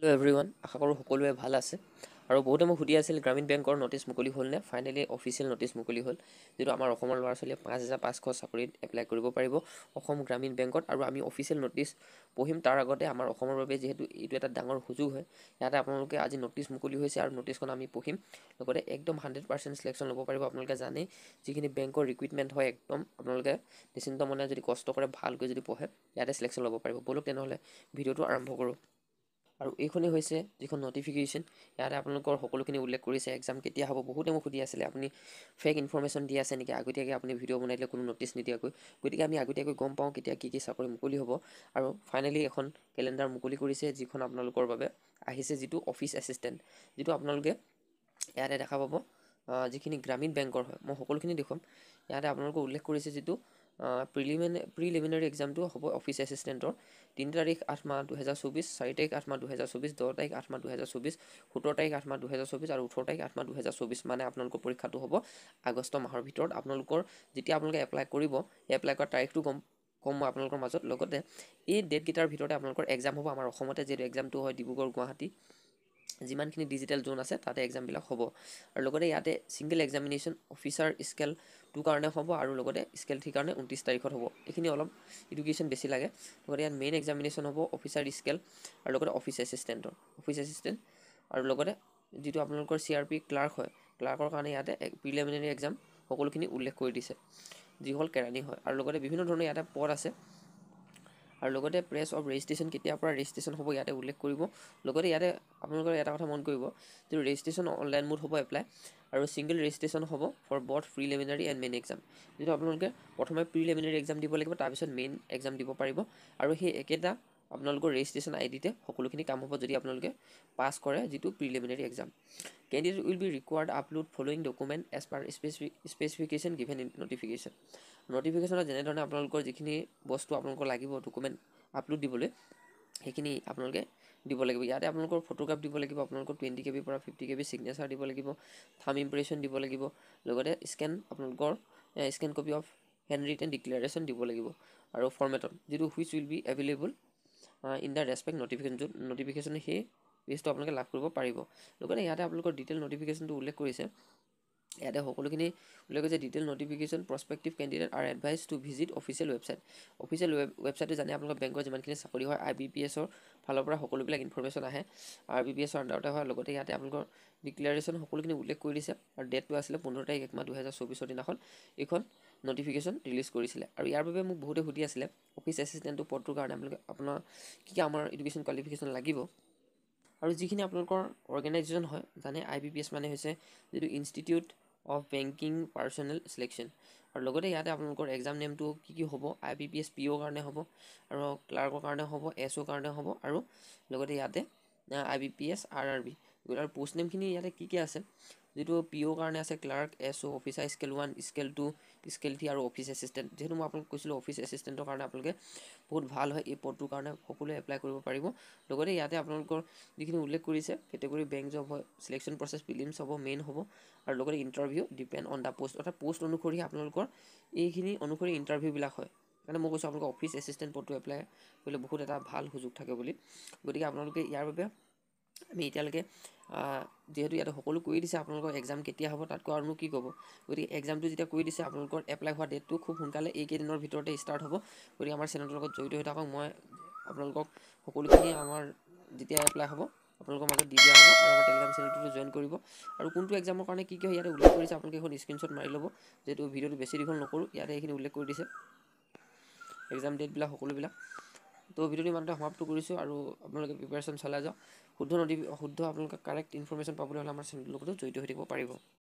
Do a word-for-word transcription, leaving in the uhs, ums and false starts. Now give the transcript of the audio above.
Hello everyone, আশা কৰোঁ সকলোৱে ভাল আছে আৰু বহুতে মোক সুধি আছিল গ্ৰামীণ বেংকৰ নটিচ মুকলি হ'লনে ফাইনেলি অফিচিয়েল নটিচ মুকলি হ'ল যিটো আমাৰ অসমৰ ল'ৰা ছোৱালীয়ে পাঁচ হাজাৰ পাঁচশ চাকৰিত এপ্লাই কৰিব পাৰিব অসম গ্ৰামীণ বেংকত আৰু আমি অফিচিয়েল নটিচ পঢ়িম তাৰ আগতে আমাৰ অসমৰ বাবে যিহেতু এইটো এটা ডাঙৰ সুযোগ হয় ইয়াতে আপোনালোকে আজি নটিচ মুকলি হৈছে আৰু নটিচখন আমি পঢ়িম লগতে একদম হাণ্ড্ৰেড পাৰ্চেণ্ট চিলেকশ্যন ল'ব পাৰিব আপোনালোকে জানে যিখিনি বেংকৰ ৰিক্ৰুইটমেণ্ট হয় একদম আপোনালোকে নিশ্চিন্ত মনে যদি কষ্ট কৰে ভালকৈ যদি পঢ়ে ইয়াতে চিলেকশ্যন ল'ব পাৰিব ব'লক তেনেহ'লে ভিডিঅ'টো আৰম্ভ কৰোঁ আৰু এইখনেই হৈছে যিখন নটিফিকেশ্যন ইয়াতে আপোনালোকৰ সকলোখিনি উল্লেখ কৰিছে এক্সাম কেতিয়া হ'ব বহুতে মোক সুধি আছিলে আপুনি ফেক ইনফৰমেশ্যন দি আছে নেকি আগতীয়াকৈ আপুনি ভিডিঅ' বনাই দিলে কোনো নটিচ নিদিয়াকৈ গতিকে আমি আগতীয়াকৈ গম পাওঁ কেতিয়া কি কি চাকৰি মুকলি হ'ব আৰু ফাইনেলি এখন কেলেণ্ডাৰ মুকলি কৰিছে যিখন আপোনালোকৰ বাবে আহিছে যিটো অফিচ এছিষ্টেণ্ট যিটো আপোনালোকে ইয়াতে দেখা পাব যিখিনি গ্ৰামীণ বেংকৰ হয় মই সকলোখিনি দেখুৱাম ইয়াতে আপোনালোকে উল্লেখ কৰিছে যিটো প্ৰিলিমিনে প্ৰিলিমিনাৰী এক্সামটো হ'ব অফিচ এছিষ্টেণ্টৰ তিনি তাৰিখ আঠ মাহ দুহেজাৰ চৌবিছ চাৰি তাৰিখ আঠ মাহ দুহেজাৰ চৌবিছ দহ তাৰিখ আঠ মাহ দুহেজাৰ চৌবিছ সোতৰ তাৰিখ আঠ মাহ দুহেজাৰ চৌবিছ আৰু ওঠৰ তাৰিখ আঠ মাহ দুহেজাৰ চৌবিছ মানে আপোনালোকৰ পৰীক্ষাটো হ'ব আগষ্ট মাহৰ ভিতৰত আপোনালোকৰ যেতিয়া আপোনালোকে এপ্লাই কৰিব এপ্লাই কৰা তাৰিখটো গম কম মই আপোনালোকৰ মাজত লগতে এই ডেটকেইটাৰ ভিতৰতে আপোনালোকৰ এক্সাম হ'ব আমাৰ অসমতে যিহেতু এক্সামটো হয় ডিব্ৰুগড় গুৱাহাটী যিমানখিনি ডিজিটেল জোন আছে তাতে এক্সামবিলাক হ'ব আৰু লগতে ইয়াতে single examination officer scale two কাৰণে হ'ব আৰু লগতে স্কেল থ্ৰী কাৰণে ঊনত্ৰিছ তাৰিখত হ'ব এইখিনি অলপ এডুকেশ্যন বেছি লাগে লগতে ইয়াত মেইন এক্সামিনেশ্যন হ'ব অফিচাৰ স্কেল আৰু লগতে অফিচ এছিষ্টেণ্টৰ অফিচ এছিষ্টেণ্ট আৰু লগতে যিটো আপোনালোকৰ চি আৰ পি ক্লাৰ্ক হয় ক্লাৰ্কৰ কাৰণে ইয়াতে প্ৰিলিমিনাৰী এক্সাম সকলোখিনি উল্লেখ কৰি দিছে যিসকল কেৰাণী হয় আৰু লগতে বিভিন্ন ধৰণৰ ইয়াতে পদ আছে আৰু লগতে প্ৰেছ অফ ৰেজিষ্ট্ৰেশ্যন কেতিয়াৰ পৰা ৰেজিষ্ট্ৰেশ্যন হ'ব ইয়াতে উল্লেখ কৰিব লগতে ইয়াতে আপোনালোকৰ এটা কথা মন কৰিব যিটো ৰেজিষ্ট্ৰেশ্যন অনলাইন মোড হ'ব এপ্লাই আৰু ছিংগল ৰেজিষ্ট্ৰেশ্যন হ'ব for both preliminary and main exam যিটো আপোনালোকে প্ৰথমে প্ৰিলিমিনাৰী এক্সাম দিব লাগিব তাৰপিছত মেইন এক্সাম দিব পাৰিব আৰু সেই একেটা আপোনালোকৰ ৰেজিষ্ট্ৰেশ্যন আই ডিতে সকলোখিনি কাম হ'ব যদি আপোনালোকে পাছ কৰে যিটো preliminary exam candidate will be required upload following document as per specific specification given in notification নটিফিকেশ্যনত যেনেধৰণে আপোনালোকৰ যিখিনি বস্তু আপোনালোকৰ লাগিব ডকুমেণ্ট আপলোড দিবলৈ সেইখিনি আপোনালোকে দিব লাগিব ইয়াতে আপোনালোকৰ ফটোগ্ৰাফ দিব লাগিব আপোনালোকৰ টুৱেণ্টি কে বিৰ পৰা ফিফটি কে বি ছিগনেচাৰ দিব লাগিব থাম ইম্প্ৰেশ্যন দিব লাগিব লগতে স্কেন আপোনালোকৰ scan copy of handwritten declaration দিব লাগিব আৰু ফৰ্মেটত যিটো which will be available in the respect notification য'ত নটিফিকেশ্যন সেই পেজটো আপোনালোকে লাভ কৰিব পাৰিব লগতে ইয়াতে আপোনালোকৰ ডিটেইল নটিফিকেশ্যনটো উল্লেখ কৰিছে ইয়াতে সকলোখিনি উল্লেখ কৰিছে detail notification prospective candidate are advise to visit official website official web ৱেবছাইটটো জানে আপোনালোকৰ বেংকৰ যিমানখিনি চাকৰি হয় আই বি পি এছৰ ফালৰ পৰা সকলোবিলাক ইনফৰমেশ্যন আহে আৰ বি পি এছৰ আণ্ডাৰতে হয় লগতে ইয়াতে আপোনালোকৰ ডিক্লেৰেশ্যন সকলোখিনি উল্লেখ কৰি দিছে আৰু ডেটটো আছিলে পোন্ধৰ তাৰিখ এক মাহ দুহেজাৰ চৌবিছৰ দিনাখন এইখন নটিফিকেশ্যন ৰিলিজ কৰিছিলে আৰু ইয়াৰ বাবে মোক বহুতে সুধি আছিলে অফিচ এছিষ্টেণ্টটো পদটোৰ কাৰণে আপোনালোকে আপোনাৰ কি কি আমাৰ এডুকেশ্যন কোৱালিফিকেশ্যন লাগিব আৰু যিখিনি আপোনালোকৰ অৰ্গেনাইজেশ্যন হয় জানে আই বি পি এছ মানে হৈছে যিটো institute of banking personnel selection আৰু লগতে ইয়াতে আপোনালোকৰ এক্সাম নেমটো কি কি হ'ব I B P S P অ'ৰ কাৰণে হ'ব আৰু ক্লাৰ্কৰ কাৰণে হ'ব এছ অ'ৰ কাৰণে হ'ব আৰু লগতে ইয়াতে I B P S R R B আৰু পোষ্ট নেমখিনি ইয়াতে কি কি আছে যিটো পি অ'ৰ কাৰণে আছে clerk S O' officer scale one scale two scale three আৰু অফিচ এছিষ্টেণ্ট যিহেতু মই আপোনালোক কৈছিলোঁ অফিচ এছিষ্টেণ্টৰ কাৰণে আপোনালোকে বহুত ভাল হয় এই পদটোৰ কাৰণে সকলোৱে এপ্লাই কৰিব পাৰিব লগতে ইয়াতে আপোনালোকৰ যিখিনি উল্লেখ কৰিছে কেটেগৰী বেংক জব হয় চিলেকশ্যন প্ৰচেছ প্ৰিলিমছ হ'ব মেইন হ'ব আৰু লগতে interview depend on the post অৰ্থাৎ পোষ্ট অনুসৰি আপোনালোকৰ এইখিনি অনুসৰি ইণ্টাৰভিউবিলাক হয় সেইকাৰণে মই কৈছোঁ আপোনালোকৰ অফিচ এছিষ্টেণ্ট পদটো এপ্লাই কৰিলে বহুত এটা ভাল সুযোগ থাকে বুলি গতিকে আপোনালোকে ইয়াৰ বাবে আমি এতিয়ালৈকে যিহেতু ইয়াতে সকলো কৰি দিছে আপোনালোকৰ এক্সাম কেতিয়া হ'ব তাতকৈ আৰুনো কি ক'ব গতিকে এক্সামটো যেতিয়া কৰি দিছে আপোনালোকৰ এপ্লাই হোৱা ডেটটো খুব সোনকালে এইকেইদিনৰ ভিতৰতে ষ্টাৰ্ট হ'ব গতিকে আমাৰ চেনেলটোৰ লগত জড়িত হৈ থাকক মই আপোনালোকক সকলোখিনি আমাৰ যেতিয়া এপ্লাই হ'ব আপোনালোকৰ মাজত দি দিয়া হ'ব আৰু আমাৰ টেলিগ্ৰাম চেনেলটো জইন কৰিব আৰু কোনটো এক্সামৰ কাৰণে কি কি হয় ইয়াতে উল্লেখ কৰিছে আপোনালোকে এখন স্ক্ৰীনশ্বট মাৰি ল'ব যিহেতু ভিডিঅ'টো বেছি দীঘল নকৰোঁ ইয়াতে এইখিনি উল্লেখ কৰি দিছে এক্সাম ডেটবিলাক সকলোবিলাক তো ভিডিঅ'টো ইমানতে সমাপ্ত কৰিছোঁ আৰু আপোনালোকে প্ৰিপেৰেশ্যন চলাই যাওক শুদ্ধ নটি শুদ্ধ আপোনালোকে কাৰেক্ট ইনফৰমেশ্যন পাবলৈ হ'লে আমাৰ চেনেলটোৰ লগতো জড়িত হৈ থাকিব পাৰিব।